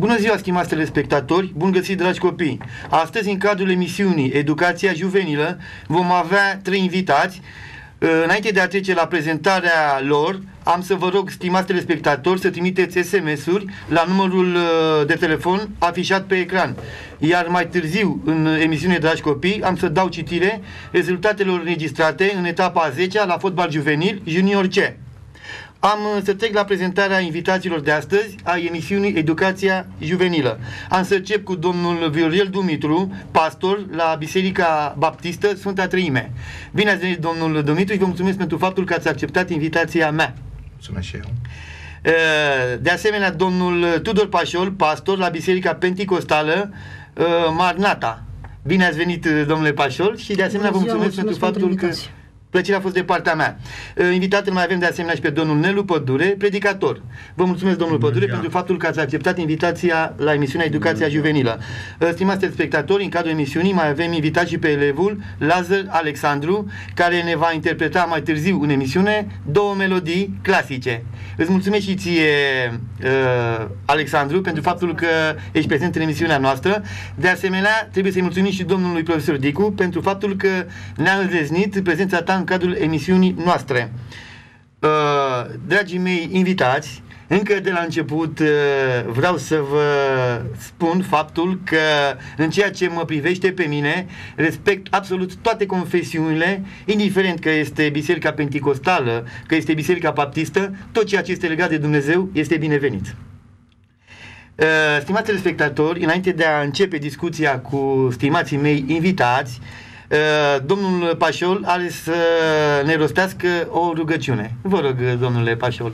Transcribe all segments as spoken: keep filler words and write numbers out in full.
Bună ziua, stimați telespectatori, bun găsit, dragi copii! Astăzi, în cadrul emisiunii Educația Juvenilă, vom avea trei invitați. Înainte de a trece la prezentarea lor, am să vă rog, stimați telespectatori, să trimiteți S M S-uri la numărul de telefon afișat pe ecran. Iar mai târziu, în emisiune, dragi copii, am să dau citire rezultatelor înregistrate în etapa a zecea la fotbal juvenil Junior C. Am să trec la prezentarea invitațiilor de astăzi a emisiunii Educația Juvenilă. Am să încep cu domnul Viorel Dumitru, pastor la Biserica Baptistă Sfânta Treime. Bine ați venit, domnul Dumitru, și vă mulțumesc pentru faptul că ați acceptat invitația mea. Mulțumesc și eu. De asemenea, domnul Tudor Pașol, pastor la Biserica Penticostală Marnata. Bine ați venit, domnule Pașol, și de asemenea vă mulțumesc, mulțumesc pentru faptul că plăcerea a fost de partea mea. Invitat îl mai avem de asemenea și pe domnul Nelu Pădure, predicator. Vă mulțumesc, domnul Pădure, pentru faptul că ați acceptat invitația la emisiunea Educația Juvenilă. Stimați spectatori, în cadrul emisiunii mai avem invitat și pe elevul Lazar Alexandru, care ne va interpreta mai târziu în emisiune două melodii clasice. Îți mulțumesc și ție, uh, Alexandru, pentru faptul că ești prezent în emisiunea noastră. De asemenea, trebuie să-i mulțumim și domnului profesor Dicu pentru faptul că ne-a îndeznit prezența ta în cadrul emisiunii noastre. Uh, dragii mei invitați, încă de la început uh, vreau să vă spun faptul că în ceea ce mă privește pe mine, respect absolut toate confesiunile, indiferent că este Biserica Penticostală, că este Biserica Baptistă, tot ceea ce este legat de Dumnezeu este binevenit. Uh, stimați telespectatori, înainte de a începe discuția cu stimații mei invitați, Uh, domnul Pașol are să ne rostească o rugăciune. Vă rog, domnule Pașol.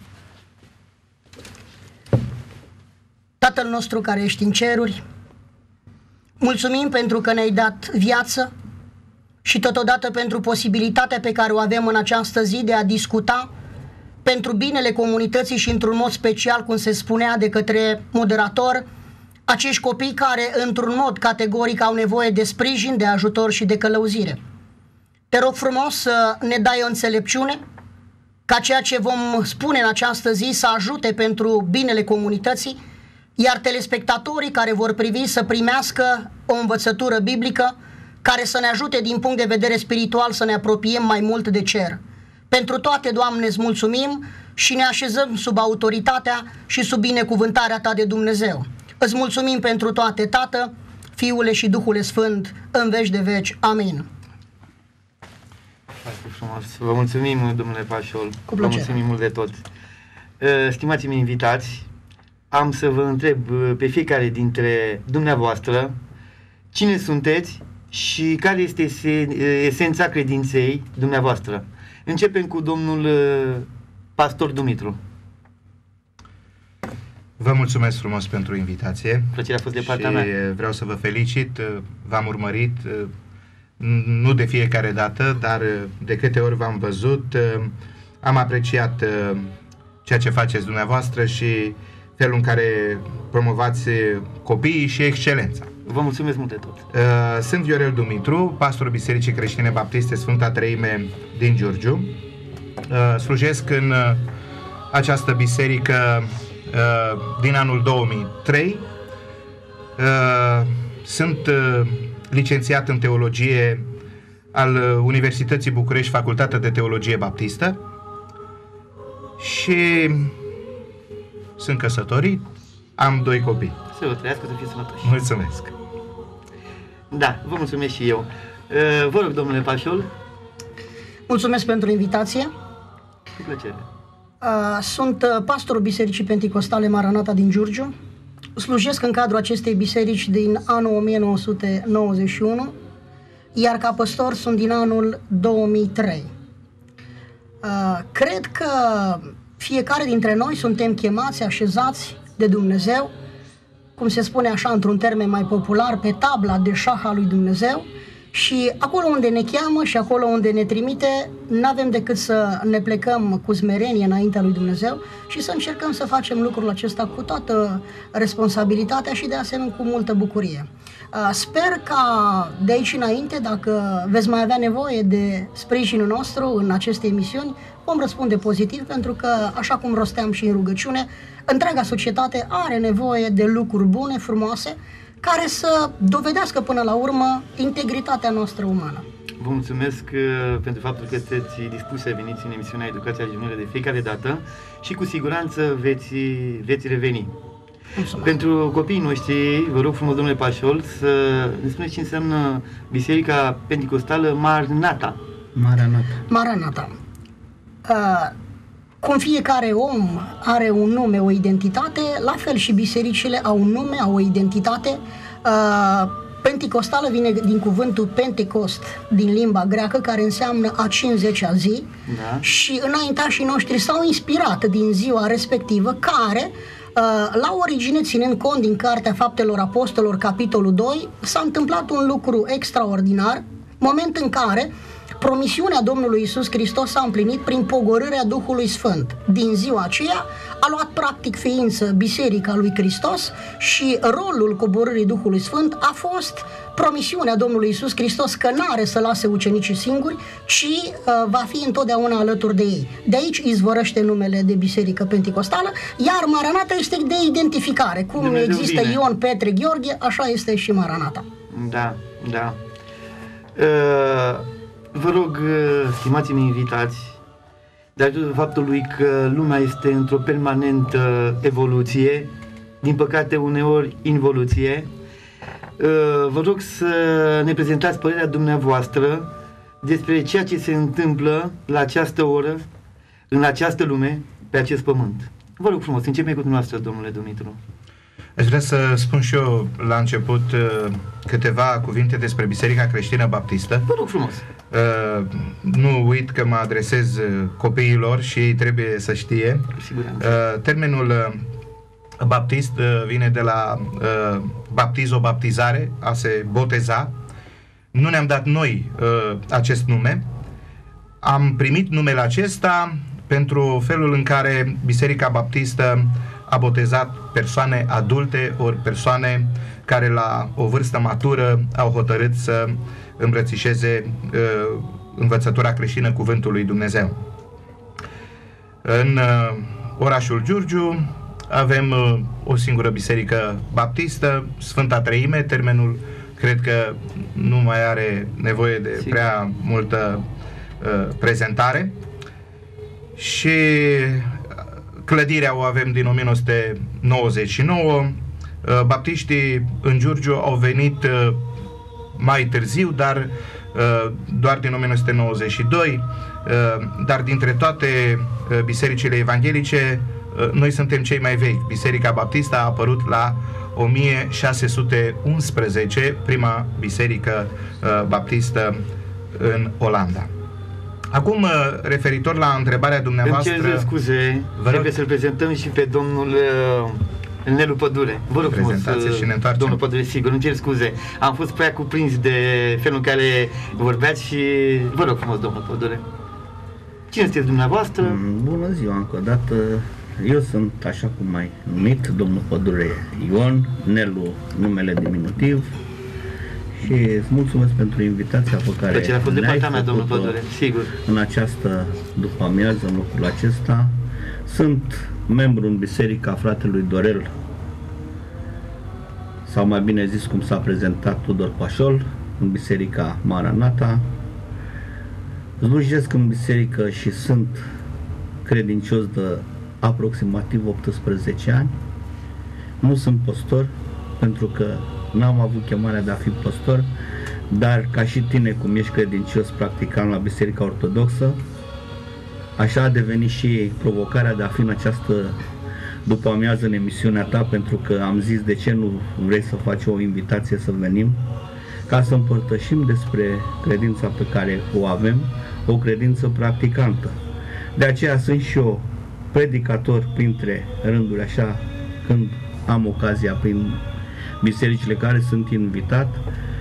Tatăl nostru care ești în ceruri, mulțumim pentru că ne-ai dat viață și totodată pentru posibilitatea pe care o avem în această zi de a discuta pentru binele comunității și într-un mod special, cum se spunea de către moderator, acești copii care, într-un mod categoric, au nevoie de sprijin, de ajutor și de călăuzire. Te rog frumos să ne dai o înțelepciune, ca ceea ce vom spune în această zi să ajute pentru binele comunității, iar telespectatorii care vor privi să primească o învățătură biblică care să ne ajute din punct de vedere spiritual să ne apropiem mai mult de cer. Pentru toate, Doamne, îți mulțumim și ne așezăm sub autoritatea și sub binecuvântarea Ta de Dumnezeu. Îți mulțumim pentru toate, Tată, Fiule și Duhul Sfânt, în veci de veci. Amin. Foarte frumos. Vă mulțumim, domnule Pașol. Cu Vă mulțumim mult de tot. Stimați-mi invitați, am să vă întreb pe fiecare dintre dumneavoastră cine sunteți și care este esența credinței dumneavoastră. Începem cu domnul pastor Dumitru. Vă mulțumesc frumos pentru invitație. Plăcerea a fost de partea și mea. vreau să vă felicit. V-am urmărit, nu de fiecare dată, dar de câte ori v-am văzut, am apreciat ceea ce faceți dumneavoastră și felul în care promovați copiii și excelența. Vă mulțumesc mult de tot. Sunt Viorel Dumitru, pastorul Bisericii Creștine Baptiste Sfânta Treime din Giurgiu. Slujesc în această biserică din anul două mii trei. Sunt licențiat în teologie al Universității București, Facultatea de Teologie Baptistă, și sunt căsătorit, am doi copii. Să vă trăiască, să fiți sănătoși. Mulțumesc. Da, vă mulțumesc și eu. Vă rog, domnule Pașol. Mulțumesc pentru invitație. Cu plăcere. Sunt pastorul Bisericii Penticostale Maranata din Giurgiu. Slujesc în cadrul acestei biserici din anul o mie nouă sute nouăzeci și unu, iar ca păstor sunt din anul două mii trei. Cred că fiecare dintre noi suntem chemați, așezați de Dumnezeu, cum se spune așa într-un termen mai popular, pe tabla de șah a lui Dumnezeu, și acolo unde ne cheamă și acolo unde ne trimite, n-avem decât să ne plecăm cu smerenie înaintea lui Dumnezeu și să încercăm să facem lucrul acesta cu toată responsabilitatea și de asemenea cu multă bucurie. Sper ca de aici înainte, dacă veți mai avea nevoie de sprijinul nostru în aceste emisiuni, vom răspunde pozitiv, pentru că, așa cum rosteam și în rugăciune, întreaga societate are nevoie de lucruri bune, frumoase, care să dovedească până la urmă integritatea noastră umană. Vă mulțumesc uh, pentru faptul că sunteți dispuși să veniți în emisiunea Educația Juvenilă de fiecare dată și cu siguranță veți, veți reveni. Mulțumesc. Pentru copiii noștri, vă rog frumos, domnule Pașol, să ne spuneți ce înseamnă Biserica Penticostală Maranata. Maranata. Maranata. Uh, cum fiecare om are un nume, o identitate, la fel și bisericile au un nume, au o identitate. Uh, Penticostală vine din cuvântul Pentecost, din limba greacă, care înseamnă a cincizecea zi, da. Și înaintașii noștri s-au inspirat din ziua respectivă, care, la origine, ținând cont din Cartea Faptelor Apostolilor, capitolul doi, s-a întâmplat un lucru extraordinar, moment în care promisiunea Domnului Iisus Hristos s-a împlinit prin pogorârea Duhului Sfânt. Din ziua aceea a luat practic ființă Biserica lui Hristos și rolul coborârii Duhului Sfânt a fost promisiunea Domnului Iisus Hristos că n-are să lase ucenicii singuri, ci uh, va fi întotdeauna alături de ei. De aici izvorăște numele de Biserică Penticostală, iar Maranata este de identificare. Cum Dumnezeu există vine. Ion, Petre, Gheorghe, așa este și Maranata. Da, da. Uh... Vă rog, stimați-mi invitați, datorită faptului că lumea este într-o permanentă evoluție, din păcate uneori involuție, vă rog să ne prezentați părerea dumneavoastră despre ceea ce se întâmplă la această oră, în această lume, pe acest pământ. Vă rog frumos, începem cu dumneavoastră, domnule Dumitru. Aș vrea să spun și eu la început uh, câteva cuvinte despre Biserica Creștină Baptistă. Vă rog frumos. Uh, nu uit că mă adresez copiilor și ei trebuie să știe. Uh, termenul uh, baptist uh, vine de la uh, baptizo, baptizare, a se boteza. Nu ne-am dat noi uh, acest nume. Am primit numele acesta pentru felul în care Biserica Baptistă a botezat persoane adulte ori persoane care la o vârstă matură au hotărât să îmbrățișeze uh, învățătura creștină Cuvântului Dumnezeu. În uh, orașul Giurgiu avem uh, o singură biserică baptistă, Sfânta Treime. Termenul cred că nu mai are nevoie de prea multă uh, prezentare. Și clădirea o avem din o mie nouă sute nouăzeci și nouă. Baptiștii în Giurgiu au venit mai târziu, dar doar din o mie nouă sute nouăzeci și doi, dar dintre toate bisericile evanghelice noi suntem cei mai vechi. Biserica Baptistă a apărut la o mie șase sute unsprezece, prima biserică baptistă în Olanda. Acum, referitor la întrebarea dumneavoastră... Îmi cer scuze, trebuie să-l prezentăm și pe domnul uh, Nelu Pădure. Vă rog frumos, și ne întoarcem. Domnul Pădure, sigur, îmi cer scuze. Am fost prea cuprins de felul în care vorbeați și vă rog frumos, domnul Pădure. Cine sunteți dumneavoastră? Bună ziua, încă o dată. Eu sunt, așa cum mai numit, domnul Pădure Ion, Nelu numele diminutiv. Și îți mulțumesc pentru invitația pe care ne-ai făcut mea, domnul Pădure, sigur. În această după-amiază, în locul acesta. Sunt membru în Biserica Fratelui Dorel, sau mai bine zis cum s-a prezentat, Tudor Pașol, în Biserica Maranata. Slujesc în biserică și sunt credincios de aproximativ optsprezece ani. Nu sunt păstor, pentru că n-am avut chemarea de a fi păstor, dar ca și tine, cum ești credincios practicant la Biserica Ortodoxă, așa a devenit și provocarea de a fi în această după amiază în emisiunea ta, pentru că am zis de ce nu vrei să faci o invitație să venim, ca să împărtășim despre credința pe care o avem, o credință practicantă. De aceea sunt și eu predicator printre rânduri, așa, când am ocazia prin bisericile care sunt invitat,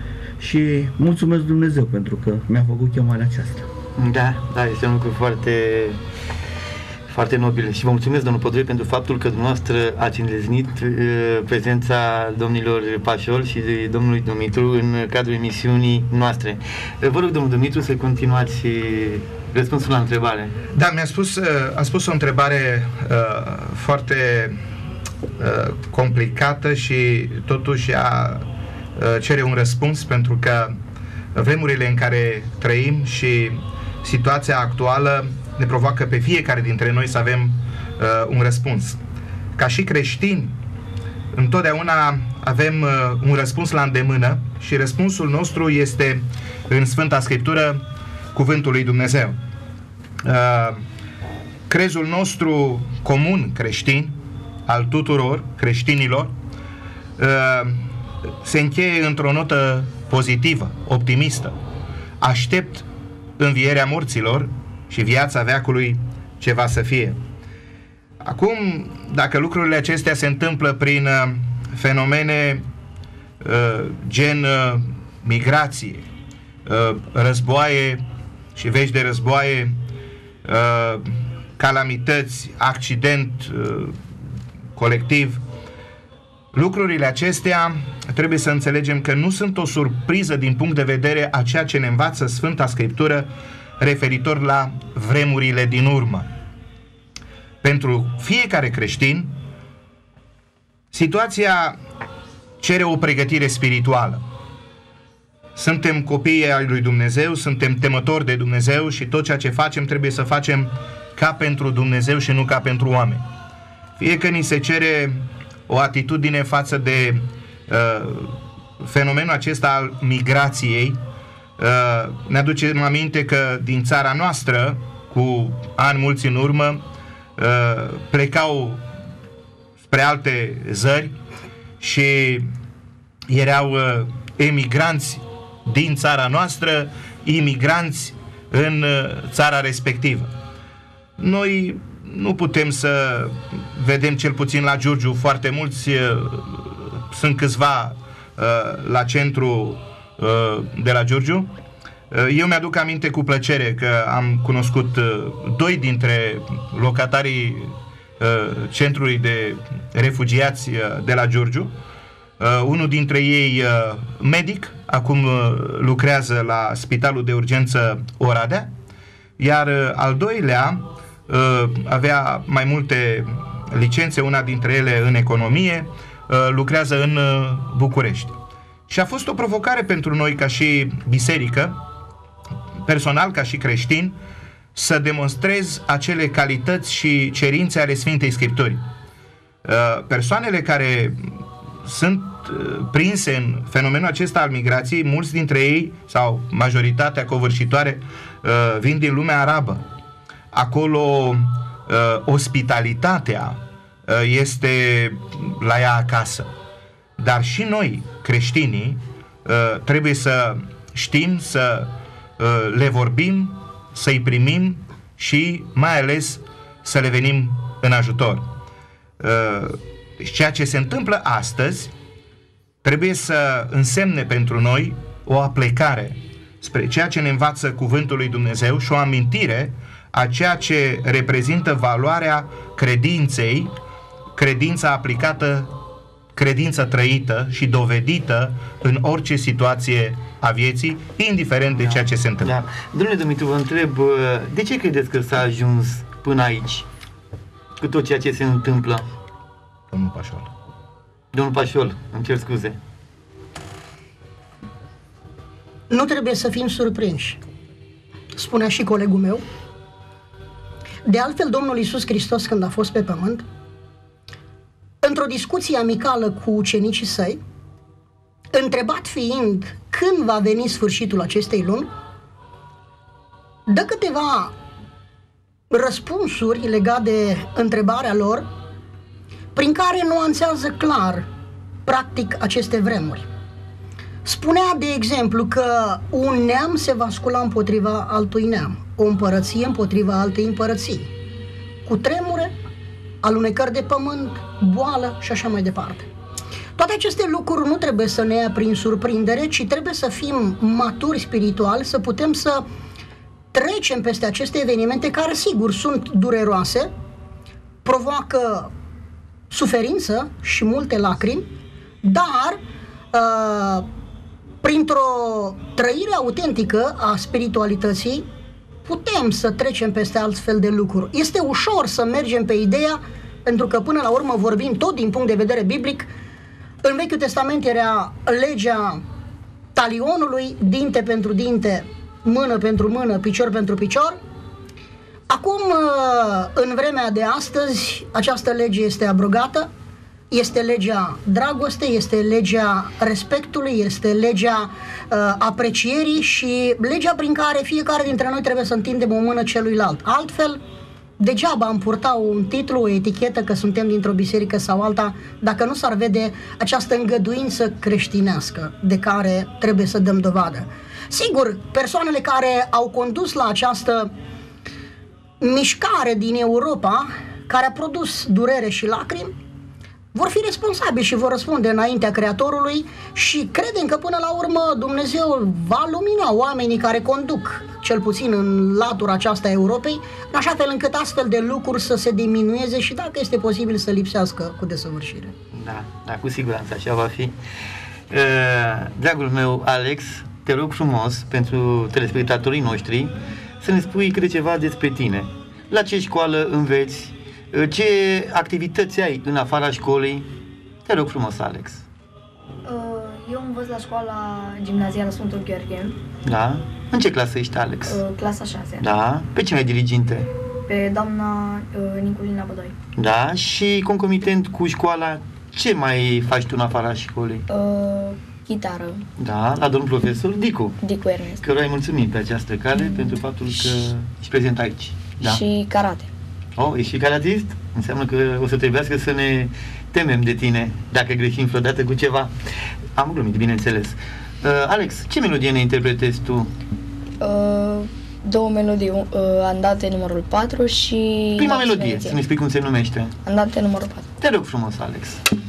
și mulțumesc Dumnezeu pentru că mi-a făcut chemarea aceasta. Da, da, este un lucru foarte, foarte nobil și vă mulțumesc, domnul Pădure, pentru faptul că dumneavoastră ați îndeznit uh, prezența domnilor Pașol și de domnului Dumitru în cadrul emisiunii noastre. Uh, vă rog, domnul Dumitru, să continuați răspunsul la întrebare. Da, mi-a spus, uh, a spus o întrebare uh, foarte uh, complicată și totuși a, uh, cere un răspuns, pentru că vremurile în care trăim și situația actuală ne provoacă pe fiecare dintre noi să avem uh, un răspuns. Ca și creștini, întotdeauna avem uh, un răspuns la îndemână și răspunsul nostru este în Sfânta Scriptură, Cuvântul lui Dumnezeu. Uh, crezul nostru comun creștin, al tuturor creștinilor, uh, se încheie într-o notă pozitivă, optimistă. Aștept învierea morților și viața veacului ce va să fie. Acum, dacă lucrurile acestea se întâmplă prin uh, fenomene uh, gen uh, migrație, uh, războaie și vești de războaie, uh, calamități, accident uh, colectiv, lucrurile acestea trebuie să înțelegem că nu sunt o surpriză din punct de vedere a ceea ce ne învață Sfânta Scriptură referitor la vremurile din urmă. Pentru fiecare creștin, situația cere o pregătire spirituală. Suntem copii ai lui Dumnezeu, suntem temători de Dumnezeu și tot ceea ce facem trebuie să facem ca pentru Dumnezeu și nu ca pentru oameni. Fie că ni se cere o atitudine față de uh, fenomenul acesta al migrației, uh, ne aducem aminte că din țara noastră, cu ani mulți în urmă, uh, plecau spre alte țări și erau uh, emigranți din țara noastră, imigranți în uh, țara respectivă. Noi nu putem să vedem, cel puțin la Giurgiu, foarte mulți, sunt câțiva la centru de la Giurgiu. Eu mi-aduc aminte cu plăcere că am cunoscut doi dintre locatarii centrului de refugiați de la Giurgiu. Unul dintre ei medic, acum lucrează la Spitalul de Urgență Oradea, iar al doilea avea mai multe licențe, una dintre ele în economie, lucrează în București. Și a fost o provocare pentru noi ca și biserică, personal ca și creștin, să demonstrez acele calități și cerințe ale Sfintei Scripturii. Persoanele care sunt prinse în fenomenul acesta al migrației, mulți dintre ei, sau majoritatea covârșitoare, vin din lumea arabă. Acolo uh, ospitalitatea uh, este la ea acasă. Dar și noi, creștinii, uh, trebuie să știm să uh, le vorbim, să-i primim și mai ales să le venim în ajutor. Uh, deci ceea ce se întâmplă astăzi trebuie să însemne pentru noi o aplecare spre ceea ce ne învață Cuvântul lui Dumnezeu și o amintire a ceea ce reprezintă valoarea credinței, credința aplicată, credința trăită și dovedită în orice situație a vieții, indiferent de ceea ce se întâmplă. Da. Domnule Dumitru, vă întreb, de ce credeți că s-a ajuns până aici, cu tot ceea ce se întâmplă? Domnul Pașol. Domnul Pașol, îmi cer scuze. Nu trebuie să fim surprinși, spunea și colegul meu. De altfel, Domnul Iisus Hristos, când a fost pe pământ, într-o discuție amicală cu ucenicii săi, întrebat fiind când va veni sfârșitul acestei luni, dă câteva răspunsuri legate de întrebarea lor, prin care nuanțează clar, practic, aceste vremuri. Spunea, de exemplu, că un neam se va scula împotriva altui neam, o împărăție împotriva altei împărății, cu tremure, alunecări de pământ, boală și așa mai departe. Toate aceste lucruri nu trebuie să ne ia prin surprindere, ci trebuie să fim maturi spiritual, să putem să trecem peste aceste evenimente care, sigur, sunt dureroase, provoacă suferință și multe lacrimi, dar uh, printr-o trăire autentică a spiritualității putem să trecem peste altfel de lucruri. Este ușor să mergem pe ideea, pentru că până la urmă vorbim tot din punct de vedere biblic. În Vechiul Testament era legea talionului, dinte pentru dinte, mână pentru mână, picior pentru picior. Acum, în vremea de astăzi, această lege este abrogată. Este legea dragostei, este legea respectului, este legea uh, aprecierii și legea prin care fiecare dintre noi trebuie să întindem o mână celuilalt. Altfel, degeaba am purta un titlu, o etichetă că suntem dintr-o biserică sau alta, dacă nu s-ar vede această îngăduință creștinească de care trebuie să dăm dovadă. Sigur, persoanele care au condus la această mișcare din Europa, care a produs durere și lacrimi, vor fi responsabili și vor răspunde înaintea Creatorului și credem că până la urmă Dumnezeu va lumina oamenii care conduc, cel puțin în latura aceasta a Europei, în așa fel încât astfel de lucruri să se diminueze și, dacă este posibil, să lipsească cu desăvârșire. Da, da, cu siguranță așa va fi. Uh, dragul meu, Alex, te rog frumos, pentru telespectatorii noștri, să ne spui câte ceva despre tine. La ce școală înveți? Ce activități ai în afara școlii? Te rog frumos, Alex. Eu învăț la școala gimnazială Sfântul Gheorghe. Da? În ce clasă ești, Alex? Clasa șase. Da? Pe cine ai diriginte? Pe doamna Niculina Bădoi. Da? Și concomitent cu școala, ce mai faci tu în afara școlii? Uh, chitară. Da? La domnul profesor Dicu. Dicu Ernest. Căruia îi mulțumim pe această cale mm. pentru faptul că ești prezent aici. Da? Și karate. Oh, ești și karatist? Înseamnă că o să trebuiască să ne temem de tine dacă greșim vreodată cu ceva. Am glumit, bineînțeles. Uh, Alex, ce melodie ne interpretezi tu? Uh, două melodii, uh, Andante numărul patru și... Prima melodie, să ne spui cum se numește. Andante numărul patru. Te rog frumos, Alex.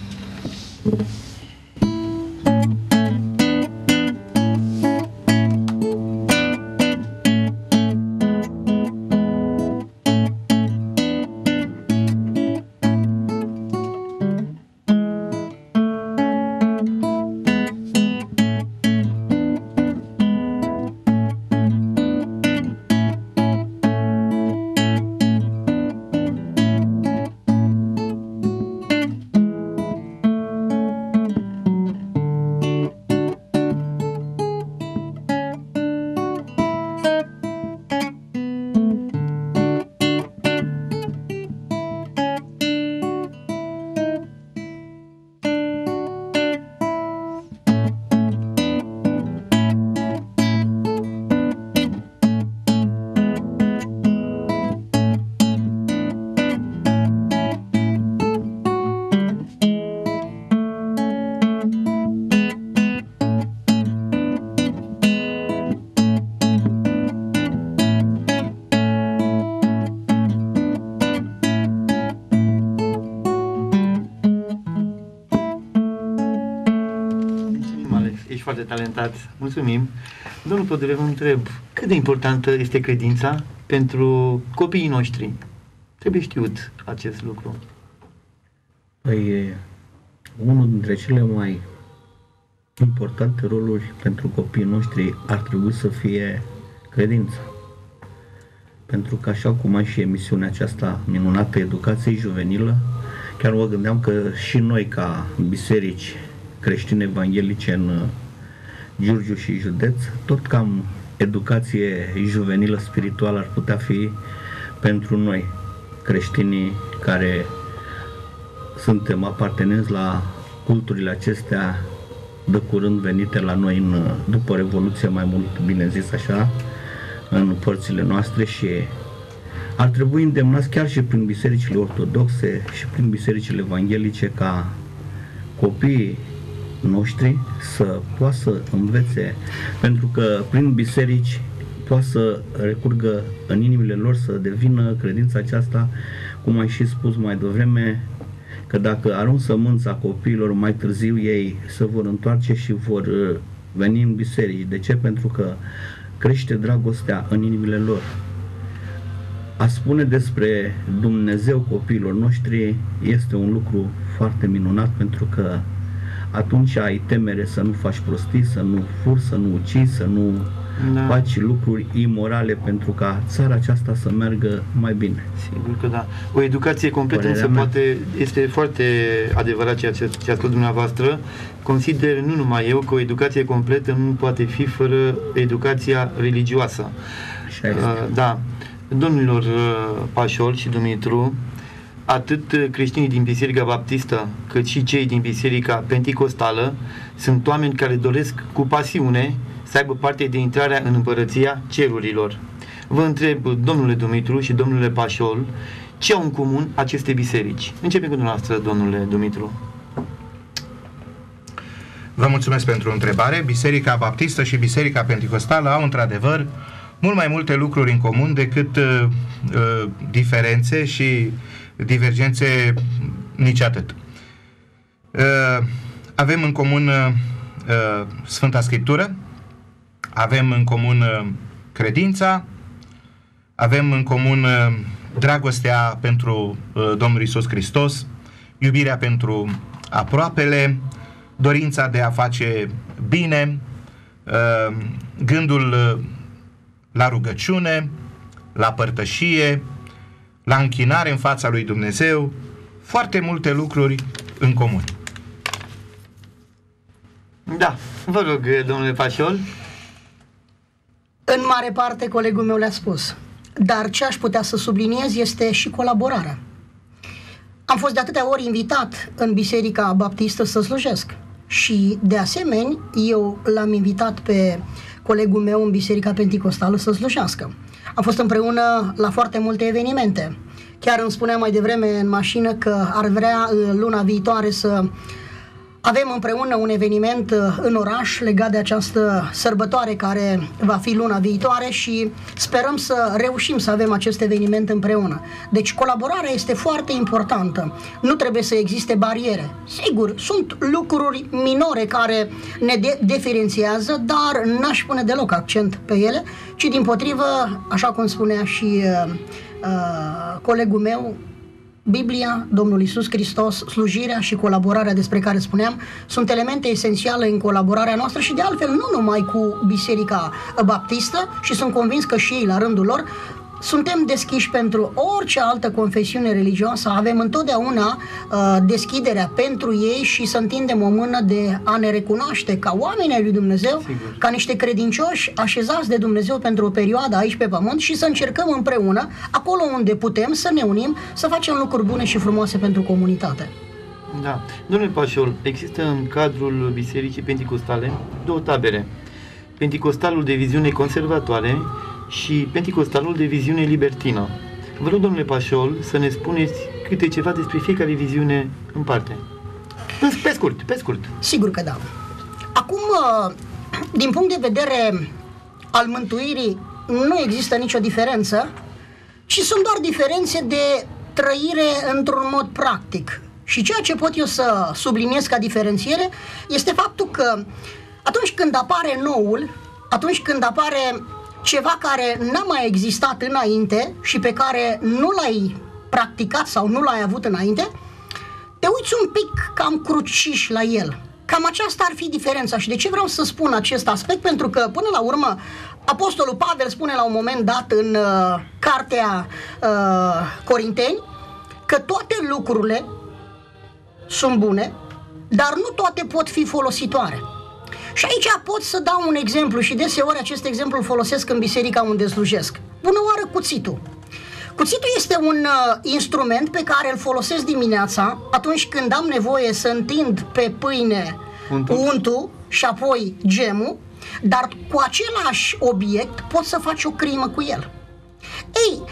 Foarte talentat, mulțumim. Domnul Podele, vă întreb, cât de importantă este credința pentru copiii noștri? Trebuie știut acest lucru. Păi, unul dintre cele mai importante roluri pentru copiii noștri ar trebui să fie credința. Pentru că, așa cum ai și emisiunea aceasta minunată, Educație Juvenilă, chiar mă gândeam că și noi, ca biserici creștine evanghelice în Giurgiu și județ, tot cam educație juvenilă spirituală ar putea fi pentru noi, creștinii care suntem apartenenți la culturile acestea de curând venite la noi în, după Revoluție, mai mult bine zis așa, în părțile noastre, și ar trebui îndemnați chiar și prin bisericile ortodoxe și prin bisericile evanghelice ca copiii noștri să poată să învețe, pentru că prin biserici poate să recurgă în inimile lor, să devină credința aceasta, cum ai și spus mai devreme, că dacă arunc sămânța copiilor, mai târziu ei se vor întoarce și vor veni în biserici. De ce? Pentru că crește dragostea în inimile lor. A spune despre Dumnezeu copiilor noștri este un lucru foarte minunat, pentru că atunci ai temere să nu faci prostii, să nu furi, să nu ucizi, să nu da. faci lucruri imorale, pentru ca țara aceasta să meargă mai bine. Sigur că da. O educație completă însă poate, este foarte adevărat ceea ce, ce a spus dumneavoastră. Consider, nu numai eu, că o educație completă nu poate fi fără educația religioasă. Așa este. Uh, da. Domnilor uh, Pașol și Dumitru, atât creștinii din Biserica Baptistă, cât și cei din Biserica Penticostală sunt oameni care doresc cu pasiune să aibă parte de intrarea în împărăția cerurilor. Vă întreb, domnule Dumitru și domnule Pașol, ce au în comun aceste biserici? Începem cu dumneavoastră, domnule Dumitru. Vă mulțumesc pentru întrebare. Biserica Baptistă și Biserica Penticostală au într-adevăr mult mai multe lucruri în comun decât uh, uh, diferențe și divergențe nici atât. Uh, avem în comun uh, Sfânta Scriptură, avem în comun uh, credința, avem în comun uh, dragostea pentru uh, Domnul Iisus Hristos, iubirea pentru aproapele, dorința de a face bine, uh, gândul uh, la rugăciune, la părtășie, la închinare în fața lui Dumnezeu, foarte multe lucruri în comun. Da, vă rog, domnule Pașol. În mare parte, colegul meu le-a spus. Dar ce aș putea să subliniez este și colaborarea. Am fost de atâtea ori invitat în Biserica Baptistă să slujesc. Și, de asemenea, eu l-am invitat pe colegul meu în Biserica Penticostală să slujească. Am fost împreună la foarte multe evenimente. Chiar îmi spunea mai devreme în mașină că ar vrea luna viitoare să avem împreună un eveniment în oraș legat de această sărbătoare care va fi luna viitoare și sperăm să reușim să avem acest eveniment împreună. Deci colaborarea este foarte importantă. Nu trebuie să existe bariere. Sigur, sunt lucruri minore care ne de- diferențiază, dar n-aș pune deloc accent pe ele, ci dimpotrivă, așa cum spunea și uh, uh, colegul meu, Biblia, Domnul Iisus Hristos, slujirea și colaborarea despre care spuneam sunt elemente esențiale în colaborarea noastră și de altfel nu numai cu Biserica Baptistă, și sunt convins că și ei la rândul lor suntem deschiși pentru orice altă confesiune religioasă, avem întotdeauna uh, deschiderea pentru ei și să întindem o mână de a ne recunoaște ca oameni ai lui Dumnezeu, sigur, ca niște credincioși așezați de Dumnezeu pentru o perioadă aici pe pământ și să încercăm împreună, acolo unde putem, să ne unim, să facem lucruri bune și frumoase pentru comunitate. Da. Domnule Pașol, există în cadrul Bisericii Penticostale două tabere. Penticostalul de viziune conservatoare și Penticostalul de viziune libertină. Vă rog, domnule Pașol, să ne spuneți câte ceva despre fiecare viziune în parte. Pe scurt, pe scurt. Sigur că da. Acum, din punct de vedere al mântuirii, nu există nicio diferență, ci sunt doar diferențe de trăire într-un mod practic. Și ceea ce pot eu să subliniez ca diferențiere este faptul că atunci când apare noul, atunci când apare ceva care n-a mai existat înainte și pe care nu l-ai practicat sau nu l-ai avut înainte, te uiți un pic cam cruciș la el. Cam aceasta ar fi diferența. Și de ce vreau să spun acest aspect? Pentru că, până la urmă, Apostolul Pavel spune la un moment dat în uh, cartea uh, Corinteni că toate lucrurile sunt bune, dar nu toate pot fi folositoare. Și aici pot să dau un exemplu și deseori acest exemplu îl folosesc în biserica unde slujesc. Bună oară, cuțitul. Cuțitul este un uh, instrument pe care îl folosesc dimineața atunci când am nevoie să întind pe pâine untul, untul și apoi gemul, dar cu același obiect pot să faci o crimă cu el. Ei,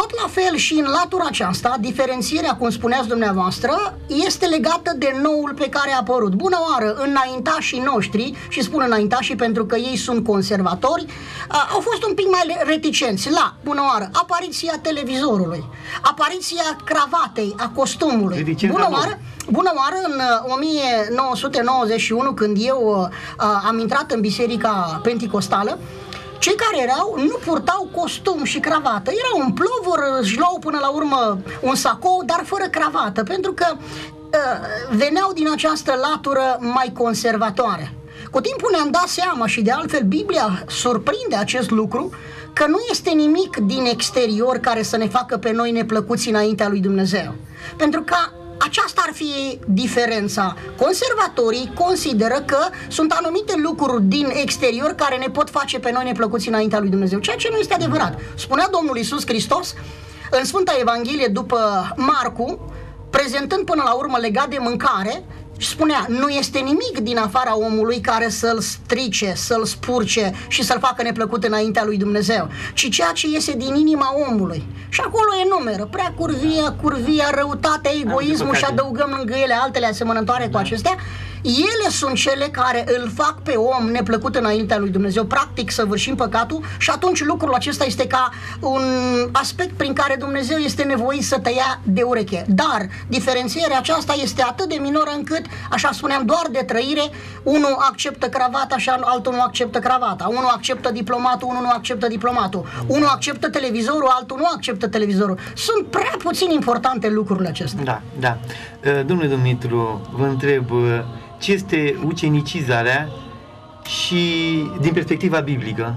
Tot la fel și în latura aceasta, diferențierea, cum spuneați dumneavoastră, este legată de noul pe care a apărut. Bună oară, înaintașii noștri, și spun înaintașii pentru că ei sunt conservatori, au fost un pic mai reticenți la, bună oară, apariția televizorului, apariția cravatei, a costumului. Reticența bună oară, bună oară, în o mie nouă sute nouăzeci și unu, când eu am intrat în biserica penticostală, cei care erau nu purtau costum și cravată, erau în plovăr, își luau până la urmă un sacou, dar fără cravată, pentru că uh, veneau din această latură mai conservatoare. Cu timpul ne-am dat seama, și de altfel Biblia surprinde acest lucru, că nu este nimic din exterior care să ne facă pe noi neplăcuți înaintea lui Dumnezeu. Pentru că aceasta ar fi diferența. Conservatorii consideră că sunt anumite lucruri din exterior care ne pot face pe noi neplăcuți înaintea lui Dumnezeu, ceea ce nu este adevărat. Spunea Domnul Iisus Hristos în Sfânta Evanghelie după Marcu, prezentând până la urmă legat de mâncare, și spunea, nu este nimic din afara omului care să-l strice, să-l spurce și să-l facă neplăcut înaintea lui Dumnezeu, ci ceea ce iese din inima omului. Și acolo enumeră prea curvia, curvia, răutatea, egoismul și adăugăm lângă ele altele asemănătoare cu acestea. Ele sunt cele care îl fac pe om neplăcut înaintea lui Dumnezeu, practic săvârșim păcatul, și atunci lucrul acesta este ca un aspect prin care Dumnezeu este nevoit să te ia de ureche. Dar diferențierea aceasta este atât de minoră încât, așa spuneam, doar de trăire, unul acceptă cravata și altul nu acceptă cravata, unul acceptă diplomatul, unul nu acceptă diplomatul, unul acceptă televizorul, altul nu acceptă televizorul. Sunt prea puțin importante lucrurile acestea. Da, da. Domnule Dumitru, vă întreb, ce este ucenicizarea și din perspectiva biblică?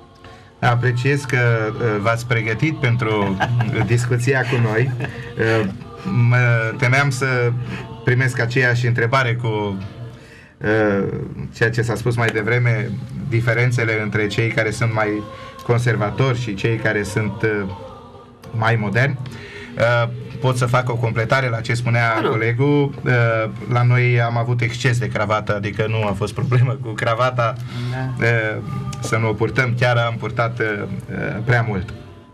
Apreciez că v-ați pregătit pentru discuția cu noi. Mă temeam să primesc aceeași întrebare cu ceea ce s-a spus mai devreme, diferențele între cei care sunt mai conservatori și cei care sunt mai moderni. Pot să fac o completare la ce spunea Alo. colegul. La noi am avut exces de cravată, adică nu a fost problemă cu cravata, da. Să nu o purtăm, chiar am purtat prea mult.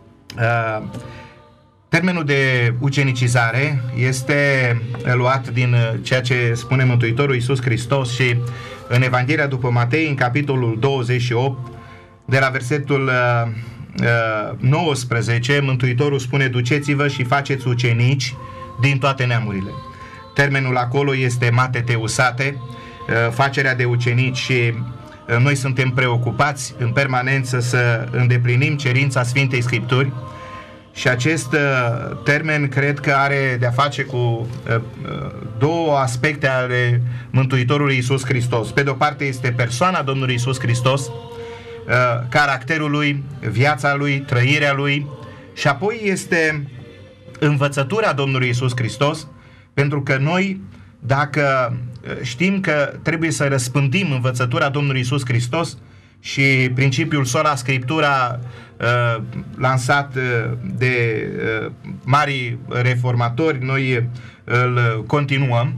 Termenul de ucenicizare este luat din ceea ce spune Mântuitorul Iisus Hristos și în Evanghelia după Matei, în capitolul douăzeci și opt, de la versetul nouăsprezece, Mântuitorul spune: duceți-vă și faceți ucenici din toate neamurile. Termenul acolo este mateteusate, facerea de ucenici, și noi suntem preocupați în permanență să îndeplinim cerința Sfintei Scripturi, și acest termen cred că are de-a face cu două aspecte ale Mântuitorului Iisus Hristos. Pe de o parte este persoana Domnului Iisus Hristos, caracterul lui, viața lui, trăirea lui, și apoi este învățătura Domnului Iisus Hristos, pentru că noi, dacă știm că trebuie să răspândim învățătura Domnului Iisus Hristos și principiul sola Scriptura uh, lansat de uh, mari reformatori, noi îl continuăm.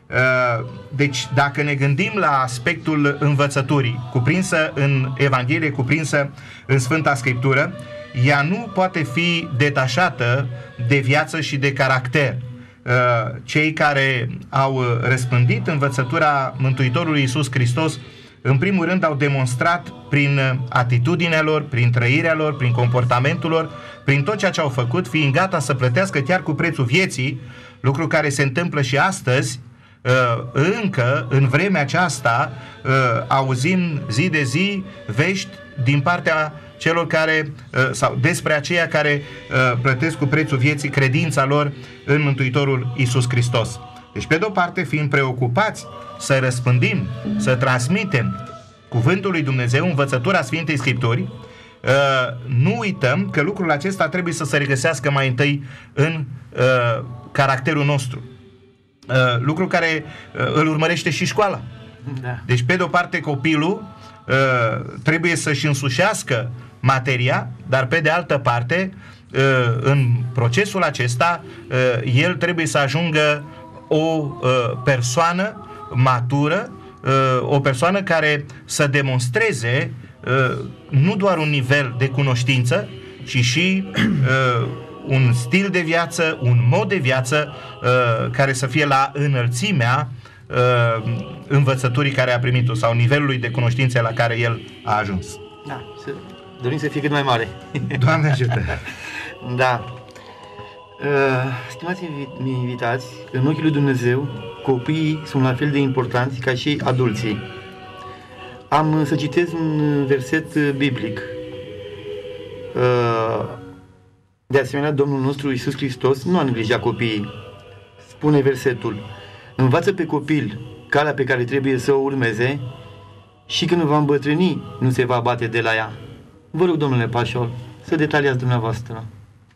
Deci dacă ne gândim la aspectul învățăturii cuprinsă în Evanghelie, cuprinsă în Sfânta Scriptură, ea nu poate fi detașată de viață și de caracter. Cei care au răspândit învățătura Mântuitorului Iisus Hristos, în primul rând, au demonstrat prin atitudinea lor, prin trăirea lor, prin comportamentul lor, prin tot ceea ce au făcut, fiind gata să plătească chiar cu prețul vieții, lucru care se întâmplă și astăzi. Încă în vremea aceasta auzim zi de zi vești din partea celor care, sau despre aceia care plătesc cu prețul vieții credința lor în Mântuitorul Iisus Hristos. Deci, pe de-o parte, fiind preocupați să răspândim, să transmitem cuvântul lui Dumnezeu, învățătura Sfintei Scripturi, nu uităm că lucrul acesta trebuie să se regăsească mai întâi în caracterul nostru. Uh, lucru care uh, îl urmărește și școala. Da. Deci, pe de o parte, copilul uh, trebuie să-și însușească materia, dar pe de altă parte, uh, în procesul acesta, uh, el trebuie să ajungă o uh, persoană matură, uh, o persoană care să demonstreze uh, nu doar un nivel de cunoștință, ci și uh, un stil de viață, un mod de viață uh, care să fie la înălțimea uh, învățăturii care a primit-o sau nivelului de cunoștințe la care el a ajuns. Da, să dorim să fie cât mai mare. Doamne ajută! Da. Uh, stimați invitați, în ochii lui Dumnezeu, copiii sunt la fel de importanți ca și adulții. Am să citez un verset biblic. Uh, de asemenea, Domnul nostru Iisus Hristos nu a neglijat copiii. Spune versetul: învață pe copil calea pe care trebuie să o urmeze și când va îmbătrâni, nu se va bate de la ea. Vă rog, domnule Pașol, să detaliați dumneavoastră.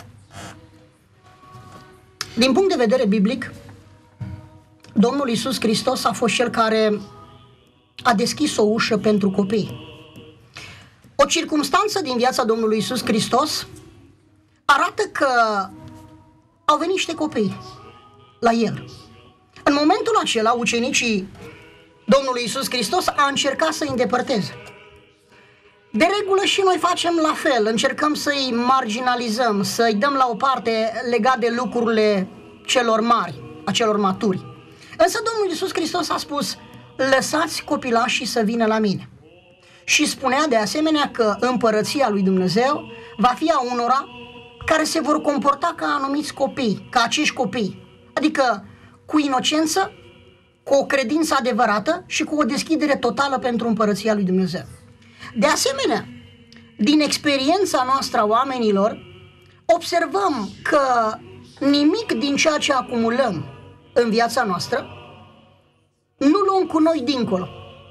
Din punct de vedere biblic, Domnul Iisus Hristos a fost cel care a deschis o ușă pentru copii. O circumstanță din viața Domnului Iisus Hristos arată că au venit niște copii la El. În momentul acela, ucenicii Domnului Iisus Hristos a încercat să îi îndepărteze. De regulă și noi facem la fel, încercăm să-i marginalizăm, să-i dăm la o parte legat de lucrurile celor mari, a celor maturi. Însă Domnul Iisus Hristos a spus: lăsați copilașii să vină la mine. Și spunea de asemenea că împărăția lui Dumnezeu va fi a unora care se vor comporta ca anumiți copii, ca acești copii, adică cu inocență, cu o credință adevărată și cu o deschidere totală pentru împărăția lui Dumnezeu. De asemenea, din experiența noastră a oamenilor, observăm că nimic din ceea ce acumulăm în viața noastră nu luăm cu noi dincolo.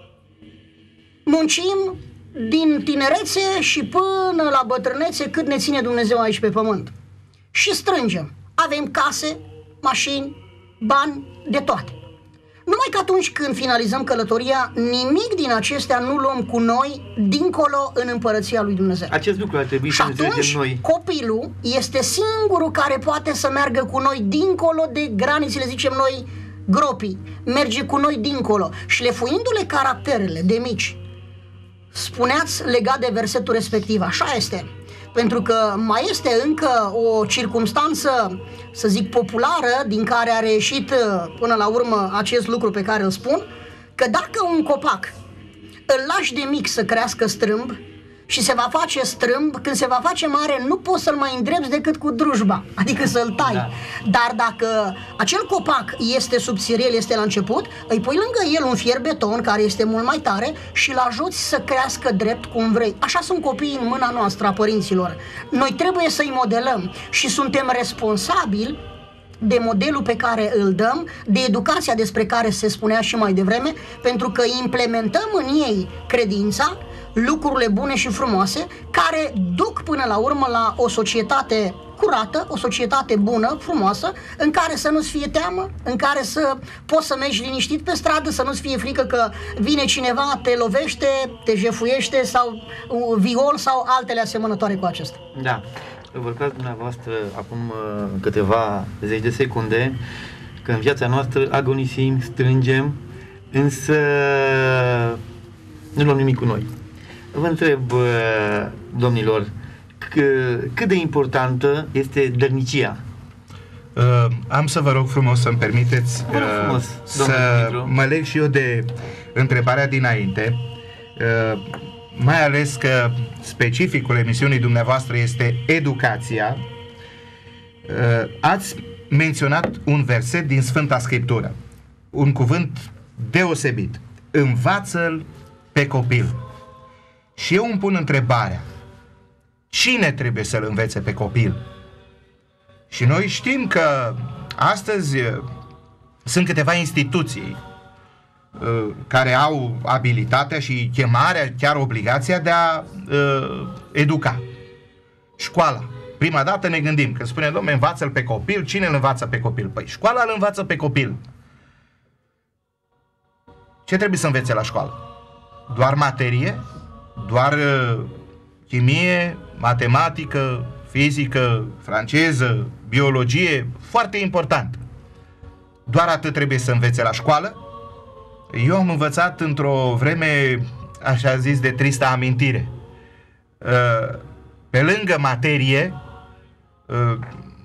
Muncim din tinerețe și până la bătrânețe cât ne ține Dumnezeu aici pe pământ. Și strângem. Avem case, mașini, bani, de toate. Numai că atunci când finalizăm călătoria, nimic din acestea nu luăm cu noi dincolo în împărăția lui Dumnezeu. Acest lucru ar trebui și să înțelegem noi. Copilul este singurul care poate să meargă cu noi dincolo de granițele, zicem noi, gropii. Merge cu noi dincolo. Și lefuindu-le caracterele de mici, spuneați legat de versetul respectiv, așa este. Pentru că mai este încă o circumstanță, să zic, populară, din care a reieșit până la urmă acest lucru pe care îl spun, că dacă un copac îl lași de mic să crească strâmb și se va face strâmb, când se va face mare nu poți să-l mai îndrepți decât cu drujba, adică să-l tai. Da. Dar dacă acel copac este subțirel, este la început, îi pui lângă el un fier beton care este mult mai tare și îl ajuți să crească drept cum vrei. Așa sunt copiii în mâna noastră a părinților. Noi trebuie să-i modelăm și suntem responsabili de modelul pe care îl dăm, de educația despre care se spunea și mai devreme, pentru că implementăm în ei credința, lucrurile bune și frumoase, care duc până la urmă la o societate curată, o societate bună, frumoasă, în care să nu-ți fie teamă, în care să poți să mergi liniștit pe stradă, să nu-ți fie frică că vine cineva, te lovește, te jefuiește sau viol sau altele asemănătoare cu acestea. Da. Vorbeați dumneavoastră acum câteva zeci de secunde că în viața noastră agonisim, strângem, însă nu luăm nimic cu noi. Vă întreb, domnilor, că, cât de importantă este dărnicia? Uh, am să vă rog frumos să-mi permiteți uh, frumos, să Dumitru. mă leg și eu de întrebarea dinainte, uh, mai ales că specificul emisiunii dumneavoastră este educația. Uh, ați menționat un verset din Sfânta Scriptură, un cuvânt deosebit: învață-l pe copil. Și eu îmi pun întrebarea: cine trebuie să-l învețe pe copil? Și noi știm că astăzi sunt câteva instituții uh, care au abilitatea și chemarea, chiar obligația de a uh, educa. Școala. Prima dată ne gândim, că spune, dom'le, învață-l pe copil. Cine îl învață pe copil? Păi școala îl învață pe copil. Ce trebuie să învețe la școală? Doar materie? Doar uh, chimie, matematică, fizică, franceză, biologie? Foarte important. Doar atât trebuie să învețe la școală? Eu am învățat într-o vreme, așa zis, de tristă amintire. Uh, pe lângă materie, uh,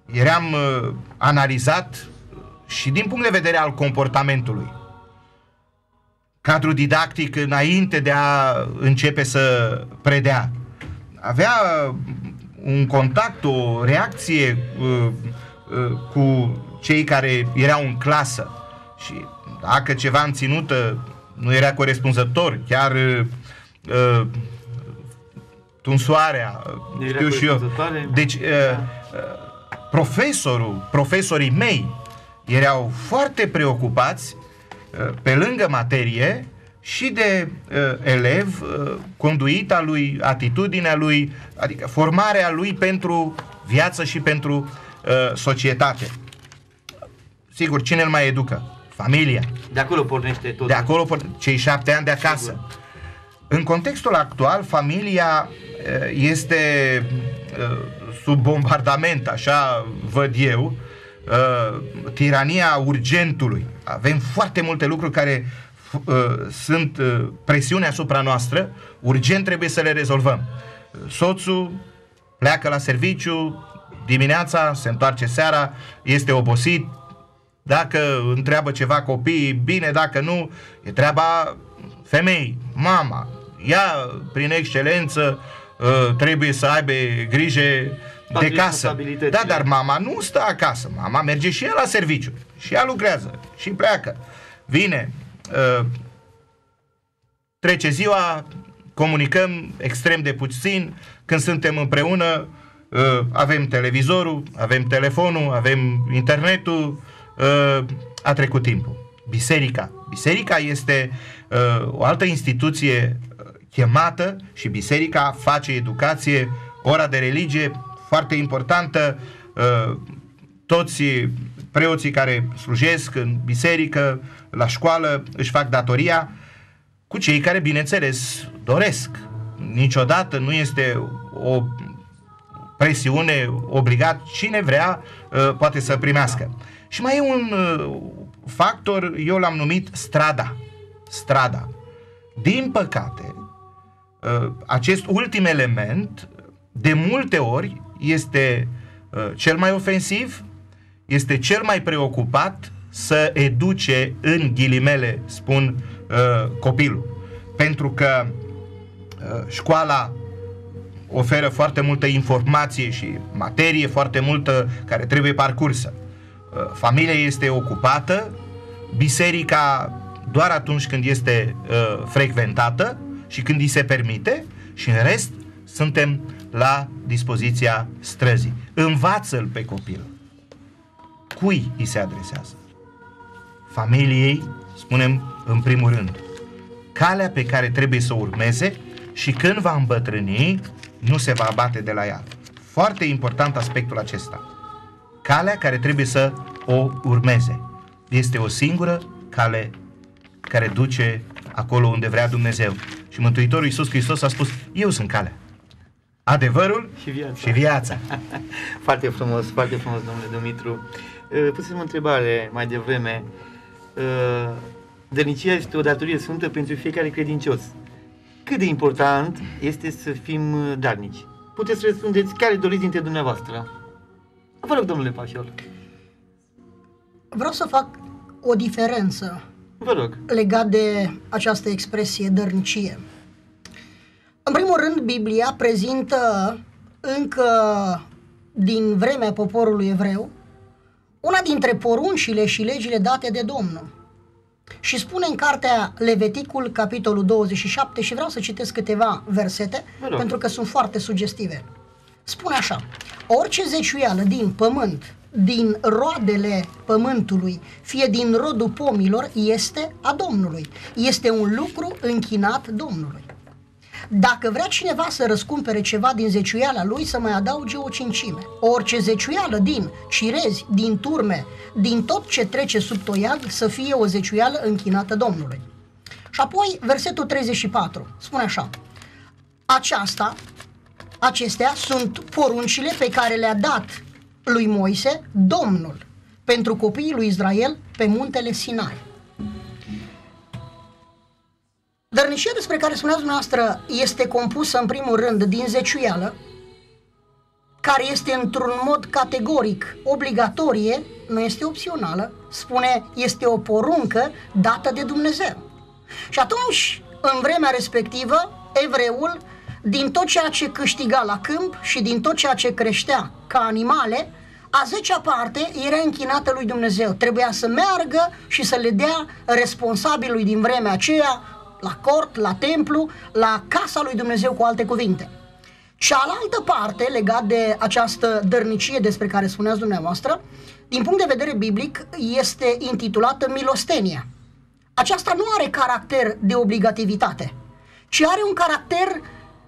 eram uh, analizat și din punct de vedere al comportamentului. Cadrul didactic înainte de a începe să predea. Avea un contact, o reacție uh, uh, cu cei care erau în clasă și dacă ceva în ținută nu era corespunzător, chiar uh, uh, tunsoarea, știu și eu. Deci uh, uh, profesorul, profesorii mei erau foarte preocupați uh, pe lângă materie și de uh, elev, uh, conduita lui, atitudinea lui, adică formarea lui pentru viață și pentru uh, societate. Sigur, cine îl mai educă? Familia. De acolo pornește tot. De acolo pornește cei șapte ani de acasă. Sigur. În contextul actual, familia uh, este uh, sub bombardament, așa văd eu, uh, tirania urgentului. Avem foarte multe lucruri care Uh, sunt uh, presiune asupra noastră, urgent trebuie să le rezolvăm. Soțul pleacă la serviciu dimineața, se întoarce seara, este obosit, dacă întreabă ceva copiii, bine, dacă nu, e treaba femeii, mama. Ea, prin excelență, uh, trebuie să aibă grijă de casă. Da, dar mama nu stă acasă, mama merge și ea la serviciu, și ea lucrează, și pleacă. Vine, Uh, trece ziua, comunicăm extrem de puțin, când suntem împreună uh, avem televizorul, avem telefonul, avem internetul, uh, a trecut timpul. Biserica. Biserica este uh, o altă instituție chemată și biserica face educație, ora de religie foarte importantă, uh, toți preoții care slujesc în biserică, la școală, își fac datoria cu cei care, bineînțeles, doresc. Niciodată nu este o presiune obligat. Cine vrea poate să primească. Și mai e un factor, eu l-am numit strada. Strada. Din păcate, acest ultim element, de multe ori, este cel mai ofensiv, este cel mai preocupat să educe, în ghilimele spun, uh, copilul. Pentru că uh, școala oferă foarte multă informație și materie foarte multă care trebuie parcursă. Uh, familia este ocupată, biserica doar atunci când este uh, frecventată și când îi se permite, și în rest suntem la dispoziția străzii. Învață-l pe copil. Cui îi se adresează? Familiei, spunem în primul rând. Calea pe care trebuie să o urmeze și când va îmbătrâni, nu se va abate de la ea. Foarte important aspectul acesta. Calea care trebuie să o urmeze. Este o singură cale care duce acolo unde vrea Dumnezeu. Și Mântuitorul Iisus Hristos a spus: eu sunt calea, adevărul și viața. Și viața. Foarte frumos, foarte frumos, domnule Dumitru. Pusesem o întrebare mai devreme. Dărnicia este o datorie sfântă pentru fiecare credincios. Cât de important este să fim darnici? Puteți răspundeți care doriți dintre dumneavoastră. Vă rog, domnule Pașol. Vreau să fac o diferență. Vă rog. Legat de această expresie dărnicie. În primul rând, Biblia prezintă încă din vremea poporului evreu una dintre poruncile și legile date de Domnul. Și spune în cartea Leviticul, capitolul douăzeci și șapte, și vreau să citesc câteva versete, pentru că sunt foarte sugestive. Spune așa: orice zeciuială din pământ, din roadele pământului, fie din rodul pomilor, este a Domnului. Este un lucru închinat Domnului. Dacă vrea cineva să răscumpere ceva din zeciuiala lui, să mai adauge o cincime. Orice zeciuială din cirezi, din turme, din tot ce trece sub toiag, să fie o zeciuială închinată Domnului. Și apoi versetul treizeci și patru spune așa: Aceasta, acestea sunt poruncile pe care le-a dat lui Moise Domnul pentru copiii lui Israel pe muntele Sinai. Dărnicia despre care spuneați dumneavoastră este compusă în primul rând din zeciuială, care este într-un mod categoric obligatorie, nu este opțională, spune este o poruncă dată de Dumnezeu. Și atunci, în vremea respectivă, evreul, din tot ceea ce câștiga la câmp și din tot ceea ce creștea ca animale, a zecea parte era închinată lui Dumnezeu. Trebuia să meargă și să le dea responsabilului din vremea aceea la cort, la templu, la casa lui Dumnezeu, cu alte cuvinte. Cealaltă parte, legat de această dărnicie despre care spuneați dumneavoastră, din punct de vedere biblic, este intitulată milostenia. Aceasta nu are caracter de obligativitate, ci are un caracter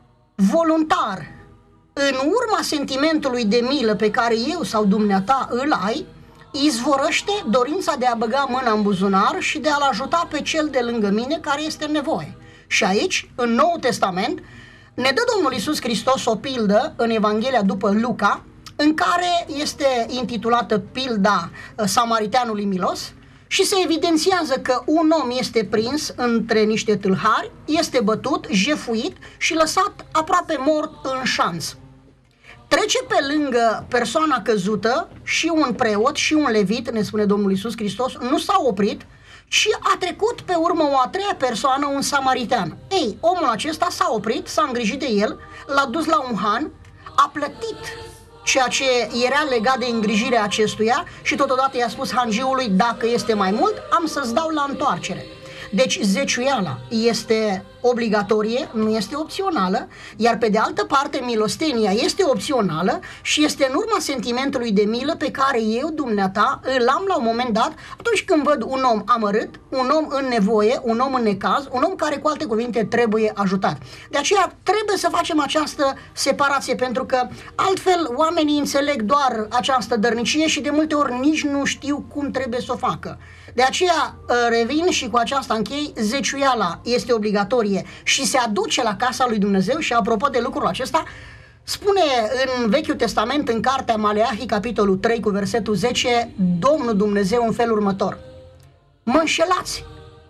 voluntar. În urma sentimentului de milă pe care eu sau dumneata îl ai, izvorăște dorința de a băga mâna în buzunar și de a-l ajuta pe cel de lângă mine care este în nevoie. Și aici, în Noul Testament, ne dă Domnul Iisus Hristos o pildă în Evanghelia după Luca, în care este intitulată pilda samariteanului milos și se evidențiază că un om este prins între niște tâlhari, este bătut, jefuit și lăsat aproape mort în șanț. Trece pe lângă persoana căzută și un preot și un levit, ne spune Domnul Iisus Hristos, nu s-au oprit, și a trecut pe urmă o a treia persoană, un samaritean. Ei, omul acesta s-a oprit, s-a îngrijit de el, l-a dus la un han, a plătit ceea ce era legat de îngrijirea acestuia și totodată i-a spus hanjiului, dacă este mai mult, am să-ți dau la întoarcere. Deci zeciuiala este obligatorie, nu este opțională, iar pe de altă parte milostenia este opțională și este în urma sentimentului de milă pe care eu, dumneata, îl am la un moment dat atunci când văd un om amărât, un om în nevoie, un om în necaz, un om care, cu alte cuvinte, trebuie ajutat. De aceea trebuie să facem această separație, pentru că altfel oamenii înțeleg doar această dărnicie și de multe ori nici nu știu cum trebuie să o facă. De aceea revin și cu aceasta închei, zeciuiala este obligatorie și se aduce la casa lui Dumnezeu. Și apropo de lucrul acesta, spune în Vechiul Testament, în cartea Maleahi, capitolul trei, cu versetul zece, Domnul Dumnezeu în felul următor: mă înșelați.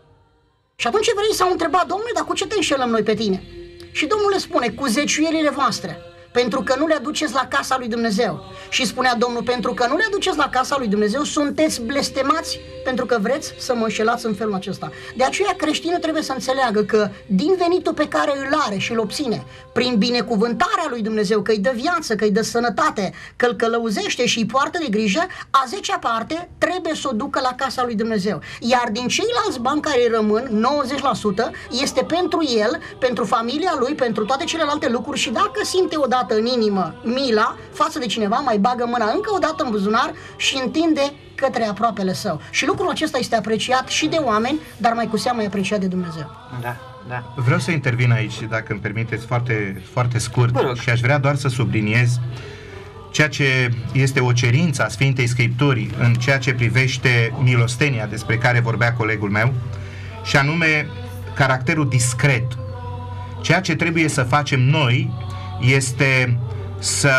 Și atunci evreii s-au întrebat: Domnule, dar cu ce te înșelăm noi pe tine? Și Domnul le spune: cu zeciuielile voastre, pentru că nu le aduceți la casa lui Dumnezeu. Și spunea Domnul: pentru că nu le aduceți la casa lui Dumnezeu, sunteți blestemați, pentru că vreți să mă înșelați în felul acesta. De aceea creștinul trebuie să înțeleagă că din venitul pe care îl are și îl obține, prin binecuvântarea lui Dumnezeu, că îi dă viață, că îi dă sănătate, că îl călăuzește și îi poartă de grijă, a zecea parte trebuie să o ducă la casa lui Dumnezeu. Iar din ceilalți bani care îi rămân, nouăzeci la sută, este pentru el, pentru familia lui, pentru toate celelalte lucruri. Și dacă simte odată în inimă mila față de cineva, mai bagă mâna încă o dată în buzunar și întinde către aproapele său. Și lucrul acesta este apreciat și de oameni, dar mai cu seamă e apreciat de Dumnezeu. Da, da. Vreau să intervin aici, dacă îmi permiteți, foarte, foarte scurt, și aș vrea doar să subliniez ceea ce este o cerință a Sfintei Scripturii în ceea ce privește milostenia despre care vorbea colegul meu, și anume caracterul discret. Ceea ce trebuie să facem noi este să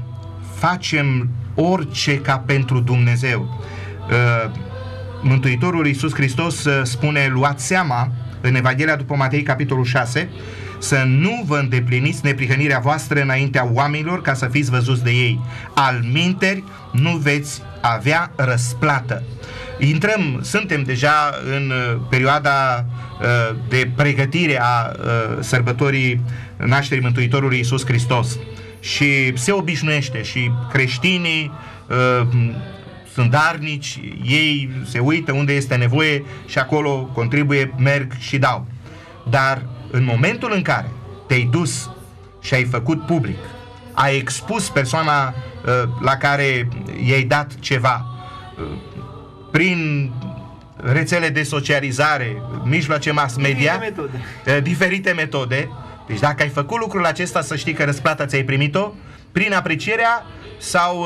facem orice ca pentru Dumnezeu. Mântuitorul Iisus Hristos spune: luați seama, în Evanghelia după Matei, capitolul șase, să nu vă îndepliniți neprihănirea voastră înaintea oamenilor, ca să fiți văzuți de ei. Alminteri nu veți avea răsplată. Intrăm, suntem deja în perioada de pregătire a sărbătorii nașterii Mântuitorului Iisus Hristos. Și se obișnuiește și creștinii uh, sunt darnici, ei se uită unde este nevoie și acolo contribuie, merg și dau. Dar în momentul în care te-ai dus și ai făcut public, ai expus persoana uh, la care i-ai dat ceva uh, prin rețele de socializare, mijloace mass media, diferite metode. Uh, diferite metode. Deci dacă ai făcut lucrul acesta, să știi că răsplata ți-ai primit-o prin aprecierea sau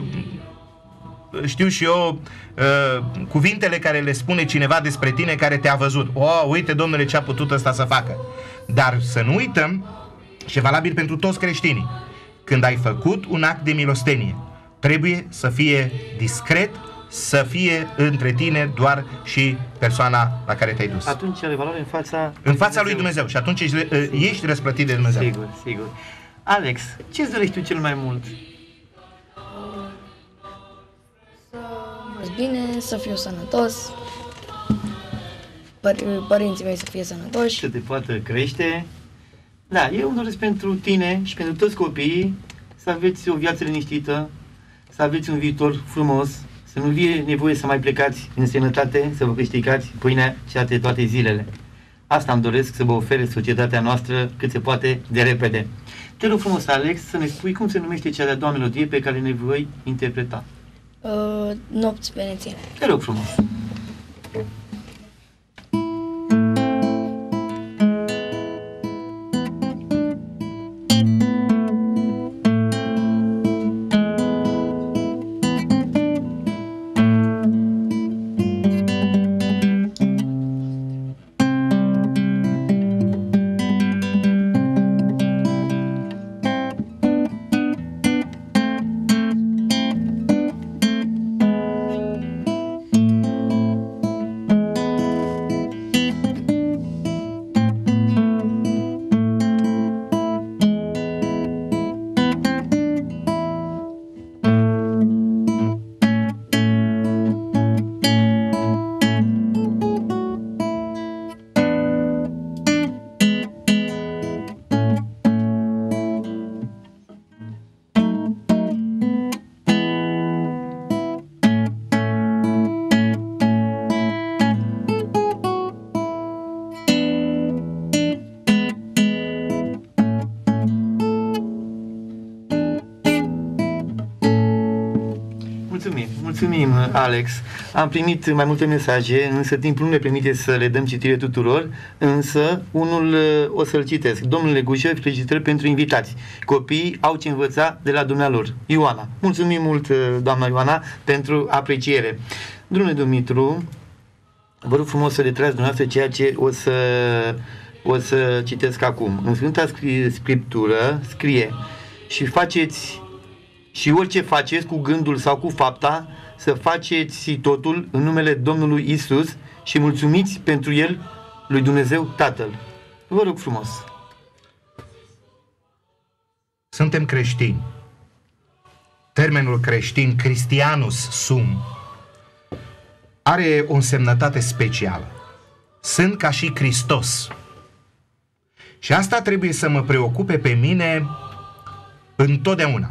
știu și eu cuvintele care le spune cineva despre tine care te-a văzut. O, uite, domnule, ce a putut ăsta să facă. Dar să nu uităm, și e valabil pentru toți creștinii, când ai făcut un act de milostenie, trebuie să fie discret, să fie între tine doar și persoana la care te-ai dus. Atunci are valoare în fața... În fața lui Dumnezeu. Și atunci ești, ești răsplătit de Dumnezeu. Sigur, sigur. Alex, ce-ți dorești tu cel mai mult bine, să fiu sănătos, păr- părinții mei să fie sănătoși. Să te poată crește. Da, eu îmi doresc pentru tine și pentru toți copiii să aveți o viață liniștită, să aveți un viitor frumos, să nu fie nevoie să mai plecați în sănătate, să vă câștigați pâinea și de toate zilele. Asta îmi doresc să vă ofere societatea noastră cât se poate de repede. Te rog frumos, Alex, să ne spui cum se numește cea de-a doua melodie pe care ne voi interpreta. Uh, nopți venețiene. Te rog frumos. Mulțumim, mulțumim, Alex. Am primit mai multe mesaje, însă timpul nu ne permite să le dăm citire tuturor, însă unul o să-l citesc. Domnule Gușă, felicitări pentru invitați. Copiii au ce învăța de la dumnealor. Ioana. Mulțumim mult, doamna Ioana, pentru apreciere. Domnule Dumitru, vă rog frumos să le trați dumneavoastră ceea ce o să, o să citesc acum. În Sfânta Scriptură scrie: și faceți și orice faceți cu gândul sau cu fapta, să faceți totul în numele Domnului Isus și mulțumiți pentru El lui Dumnezeu Tatăl. Vă rog frumos. Suntem creștini. Termenul creștin, Christianus sum, are o însemnătate specială. Sunt ca și Hristos. Și asta trebuie să mă preocupe pe mine întotdeauna.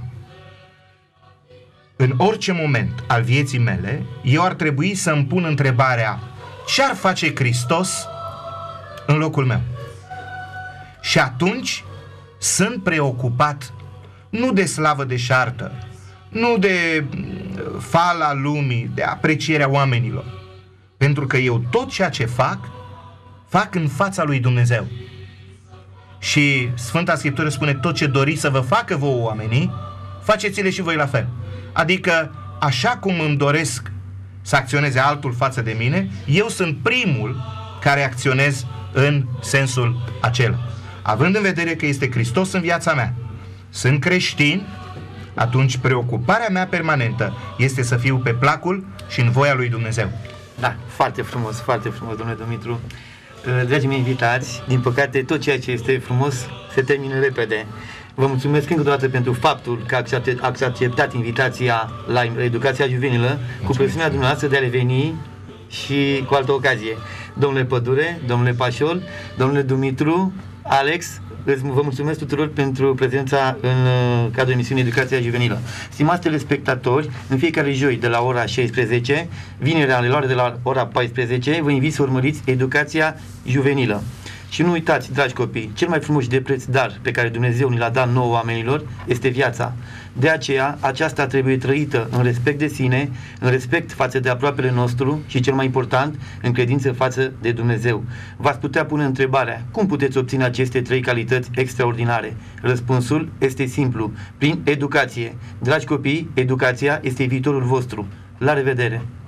În orice moment al vieții mele, eu ar trebui să îmi pun întrebarea: ce ar face Hristos în locul meu? Și atunci sunt preocupat nu de slavă deșartă, nu de fala lumii, de aprecierea oamenilor, pentru că eu tot ceea ce fac, fac în fața lui Dumnezeu. Și Sfânta Scriptură spune: tot ce doriți să vă facă vouă oamenii, faceți-le și voi la fel. Adică, așa cum îmi doresc să acționeze altul față de mine, eu sunt primul care acționez în sensul acela. Având în vedere că este Hristos în viața mea, sunt creștin, atunci preocuparea mea permanentă este să fiu pe placul și în voia lui Dumnezeu. Da, foarte frumos, foarte frumos, domnule Dumitru. Dragii mei invitați, din păcate tot ceea ce este frumos se termină repede. Vă mulțumesc încă o dată pentru faptul că ați acceptat invitația la Educația Juvenilă cu presiunea dumneavoastră de a reveni și cu altă ocazie. Domnule Pădure, domnule Pașol, domnule Dumitru, Alex, vă mulțumesc tuturor pentru prezența în cadrul emisiunii Educația Juvenilă. Stimați telespectatori, în fiecare joi de la ora șaisprezece, vinerea de la ora paisprezece, vă invit să urmăriți Educația Juvenilă. Și nu uitați, dragi copii, cel mai frumos și de preț dar pe care Dumnezeu ni l-a dat nouă oamenilor este viața. De aceea, aceasta trebuie trăită în respect de sine, în respect față de aproapele nostru și, cel mai important, în credință față de Dumnezeu. V-ați putea pune întrebarea: cum puteți obține aceste trei calități extraordinare? Răspunsul este simplu: prin educație. Dragi copii, educația este viitorul vostru. La revedere!